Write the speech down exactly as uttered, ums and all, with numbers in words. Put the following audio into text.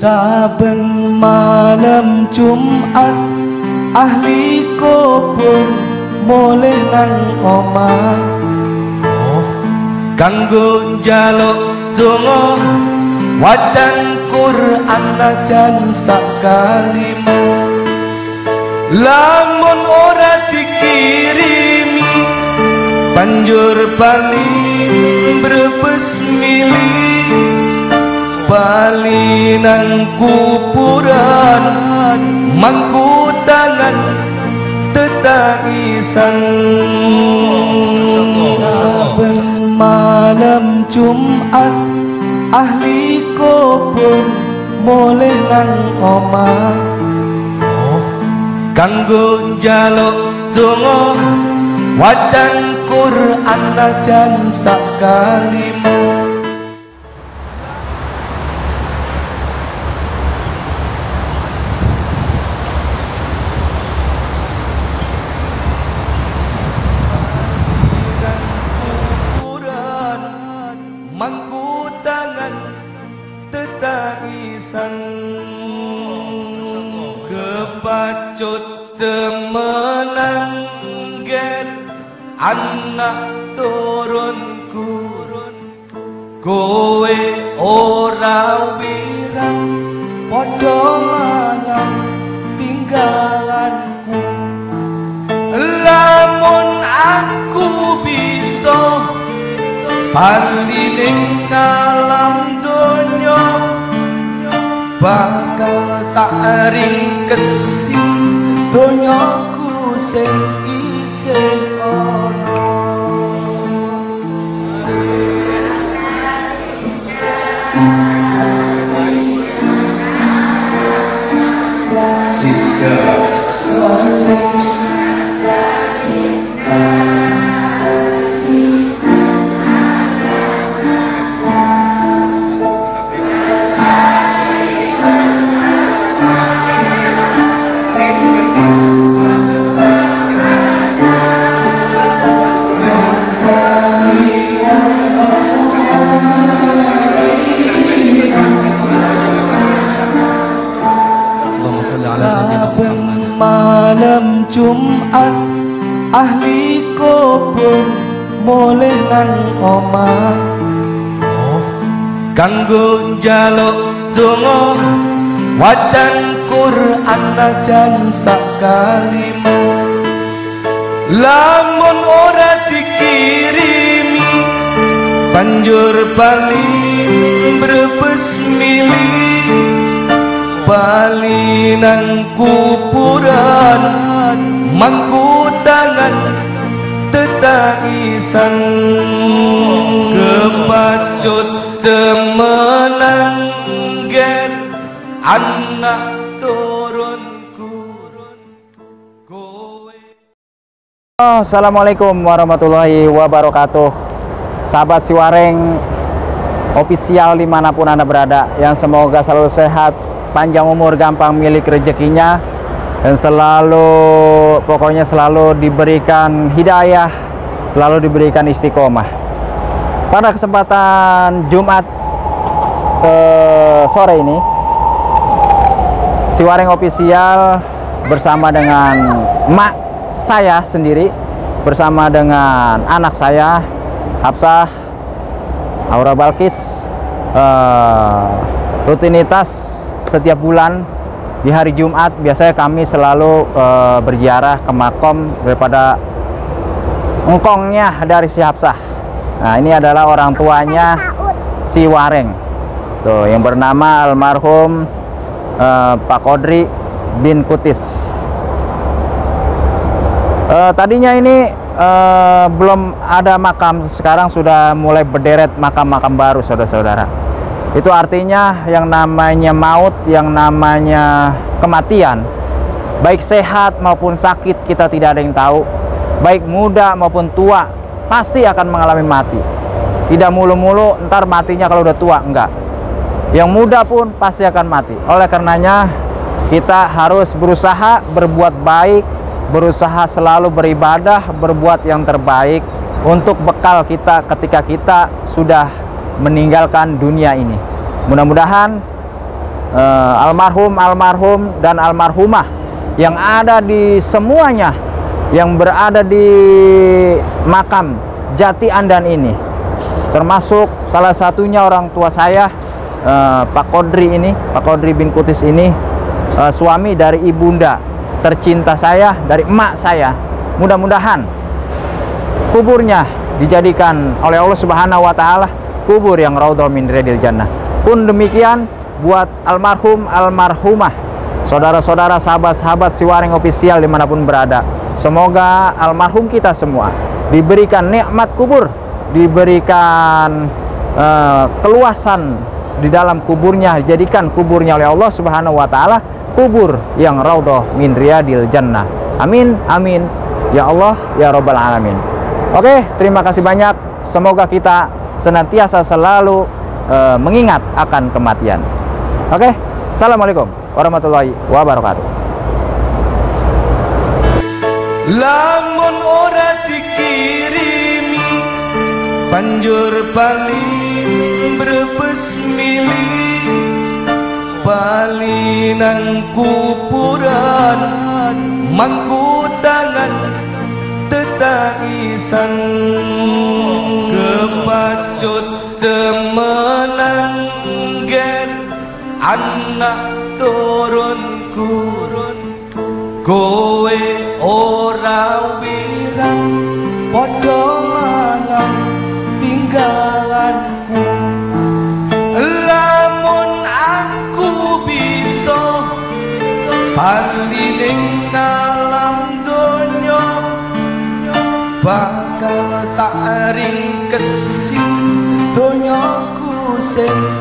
Saben malam Jumat ahli kubur mulih nang omah kanggo njaluk donga wacan Quran najan sak kalima lamun ora dikirimi banjur bali brebes milih bali nang kuburan mangku tangan tetangisan saben malam Jumat ahli kubur mulih nang omah kanggo njaluk donga wacan Quran najan sak kalima mangku tangan tetangisan kepacut temenang gen anak turunku kowe ora wirang padha mangan tinggalanku lamun aku bisa bali ning alam donya bakal tak ringkesi donyaku sing isih ana Sidas malam Jumat ahli kubur mulih nang omah kanggo njaluk donga wacan Quran najan sak kalima lamun ora dikirimi banjur bali brebes milih bali nang kuburan mangku tangan tetangisan kepacut temenang gen anak turunku kowe. Assalamualaikum warahmatullahi wabarakatuh. Sahabat Siwareng official dimanapun Anda berada, yang semoga selalu sehat, panjang umur, gampang milik rezekinya, dan selalu pokoknya selalu diberikan hidayah, selalu diberikan istiqomah. Pada kesempatan Jumat eh, sore ini, Siwareng official bersama dengan emak saya sendiri, bersama dengan anak saya Hafsah Aura Balkis, eh, rutinitas setiap bulan di hari Jumat biasanya kami selalu e, berziarah ke makom daripada engkongnya dari si Hafsah. Nah, ini adalah orang tuanya si Wareng tuh, yang bernama almarhum e, Pak Kodri bin Kutis. E, tadinya ini e, belum ada makam, sekarang sudah mulai berderet makam-makam baru, saudara-saudara. Itu artinya yang namanya maut, yang namanya kematian, baik sehat maupun sakit, kita tidak ada yang tahu. Baik muda maupun tua, pasti akan mengalami mati. Tidak mulu-mulu ntar matinya kalau udah tua, enggak. Yang muda pun pasti akan mati. Oleh karenanya kita harus berusaha berbuat baik, berusaha selalu beribadah, berbuat yang terbaik untuk bekal kita ketika kita sudah meninggalkan dunia ini. Mudah-mudahan uh, almarhum, almarhum dan almarhumah yang ada di semuanya, yang berada di makam Jati Andan ini, termasuk salah satunya orang tua saya, uh, Pak Kodri ini, Pak Kodri bin Kutis ini, uh, suami dari ibunda tercinta saya, dari emak saya. Mudah-mudahan kuburnya dijadikan oleh Allah Subhanahu wa taala kubur yang raudhah min riyadil jannah. Pun demikian buat almarhum, almarhumah, saudara-saudara, sahabat-sahabat Siwaring Official dimanapun berada. Semoga almarhum kita semua diberikan nikmat kubur, diberikan uh, keluasan di dalam kuburnya, dijadikan kuburnya oleh Allah Subhanahu wa taala kubur yang raudhah min riyadil jannah. Amin, amin ya Allah ya rabbal alamin. Oke, terima kasih banyak. Semoga kita senantiasa selalu uh, mengingat akan kematian. Oke, assalamualaikum warahmatullahi wabarakatuh. Lamun ora dikirimi banjur paling brebes milih bali nang kuburan mangku tangan tetangisan kepacut temenang gen anak turunku kowe ora wirang padha mangan tinggalanku. Lamun aku bisa bali ning alam donya bakal tak ringkesi donyaku sing